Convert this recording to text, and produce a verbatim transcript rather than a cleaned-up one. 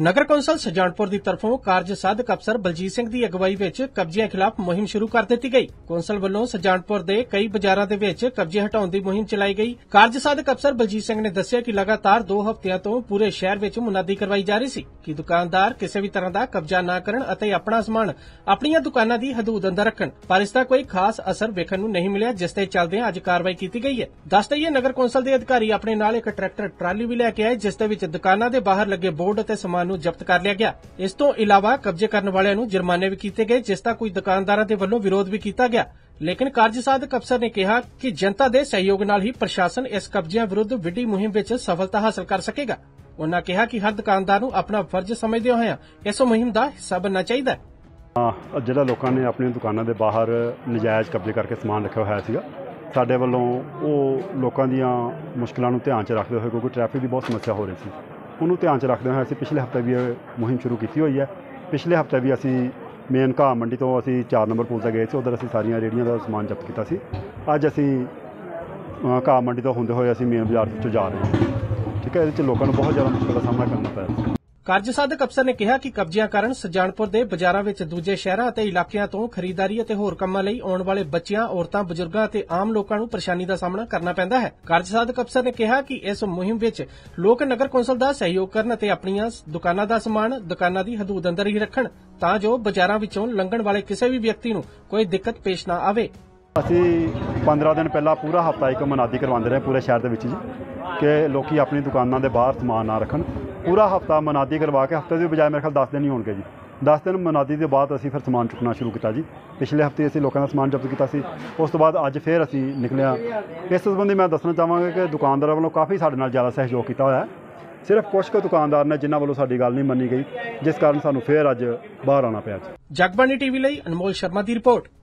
नगर council Sujanpur की तरफों कारज साधक अफसर बलजीत सिंह की अगवाई विच कब्जियां खिलाफ मुहिम शुरू कर दी गई। कौंसल वालों सुजानपुर के कई बाजारों के विच कब्जे हटाने की मुहिम चलाई गई। कारज साधक अफसर बलजीत सिंह ने दस्सिया कि लगातार दो हफ्तियां तो पूरे शहर विच मुनादी करवाई जा रही सी कि दुकानदार किसी भी तरह का कब्जा न करन अते अपना समान अपनी दुकानां की हदूद अंदर रखन, पर इसका कोई खास असर वेखण नूं नहीं मिलिया, जिस दे चलदिआं अज कार्रवाई की गई है। दस दईए नगर कौंसल के अधिकारी अपने नाल एक ट्रैक्टर ट्राली भी लैके आए, जिस दे विच दुकानां दे बाहर लगे बोर्ड अते समान नूं जब्त कर लिया गया। इस तो इलावा कब्जे करने वालिਆਂ ਨੂੰ जुर्माने भी किए गए, जिसका कोई दुकानदारां दे वल्लों विरोध भी किया गया। लेकिन कारज साधक अफसर ने कहा कि जनता के सहयोग नाल ही प्रशासन इस कब्जियां विरुद्ध विड्डी मुहिम विच सफलता हासिल कर सकेगा। उन्होंने कहा कि हर दुकानदार नूं अपना फर्ज समझदे होए इस मुहिम का हिस्सा बनना चाहिए। ਜਿਹੜਾ ਲੋਕਾਂ ਨੇ ਆਪਣੀਆਂ ਦੁਕਾਨਾਂ ਦੇ ਬਾਹਰ ਨਜਾਇਜ਼ ਕਬਜ਼ੇ ਕਰਕੇ ਸਮਾਨ ਰੱਖਿਆ ਹੋਇਆ ਸੀਗਾ, ਸਾਡੇ ਵੱਲੋਂ ਉਹ ਲੋਕਾਂ ਦੀਆਂ ਮੁਸ਼ਕਲਾਂ ਨੂੰ ਧਿਆਨ 'ਚ ਰੱਖਦੇ ਹੋਏ, ਕਿਉਂਕਿ ਟ੍ਰੈਫਿਕ ਦੀ ਬਹੁਤ ਸਮੱਸਿਆ ਹੋ ਰਹੀ ਸੀ, ਉਹਨੂੰ ਧਿਆਨ 'ਚ ਰੱਖਦੇ ਹੋਏ ਅਸੀਂ ਪਿਛਲੇ ਹਫ਼ਤੇ ਵੀ ਇਹ ਮੁਹਿੰਮ ਸ਼ੁਰੂ ਕੀਤੀ ਹੋਈ ਹੈ। ਪਿਛਲੇ ਹਫ਼ਤੇ ਵੀ ਅਸੀਂ ਮੇਨ ਘਾਹ ਮੰਡੀ ਤੋਂ ਅਸੀਂ ਚਾਰ ਨੰਬਰ ਪੁਲ 'ਤੇ ਗਏ ਸੀ, ਉੱਧਰ ਅਸੀਂ ਸਾਰੀਆਂ ਰੇਹੜੀਆਂ ਦਾ ਸਮਾਨ ਜ਼ਬਤ ਕੀਤਾ ਸੀ। ਅੱਜ ਅਸੀਂ ਘਾਹ ਮੰਡੀ ਤੋਂ ਹੁੰਦੇ ਹੋਏ ਅਸੀਂ ਮੇਨ ਬਾਜ਼ਾਰ 'ਚ ਜਾ ਰਹੇ ਹਾਂ। ਠੀਕ ਹੈ, ਇਹਦੇ 'ਚ ਲੋਕਾਂ ਨੂੰ ਬਹੁਤ ਜ਼ਿਆਦਾ ਮੁਸ਼ਕਲ ਦਾ ਸਾਹਮਣਾ ਕਰਨਾ ਪਿਆ। कारज साधक अफसर ने कहा कि कब्जियां कारण सुजानपुर के बाजारों में दूजे शहरों और इलाकों तो खरीदारी और होर कामां लई आउण वाले बच्चियां, औरतां, बजुर्गां ते आम लोकां नूं परेशानी का सामना करना पैंदा है। कारज साधक अफसर ने कहा कि इस मुहिम विच लोक नगर कौंसल का सहयोग करन ते अपणीआं दुकानां दा समान दुकानां दी हदूद अंदर ही रखण, तां जो बाजारां विचों लंघण वाले किसी भी व्यक्ति नूं कोई दिक्कत पेश ना आवे। ਅਸੀਂ पंद्रह दिन पहला पूरा हफ्ता एक मुनादी करवाते रहे पूरे शहर के कि लोग अपनी दुकानों के बाहर समान ना रखन। पूरा हफ्ता मुनादी करवा के हफ्ते के बजाय मेरे ख्याल दस दिन ही होंगे जी। दस दिन मुनादी के बाद असी फिर समान चुकना शुरू किया जी। पिछले हफ्ते असी लोगों का समान जब्त किया, उस तो बाद अज फिर असी निकलिया। इस संबंधी मैं दसना चाहांगा कि दुकानदारों वालों काफ़ी साडे नाल ज़्यादा सहयोग किया होया है। सिर्फ कुछ कुछ दुकानदार ने जिन्होंने वालों साडी गल नहीं मनी गई, जिस कारण सानू फिर अज बाहर आना पिया। जगबानी टीवी लई अनमोल शर्मा की रिपोर्ट।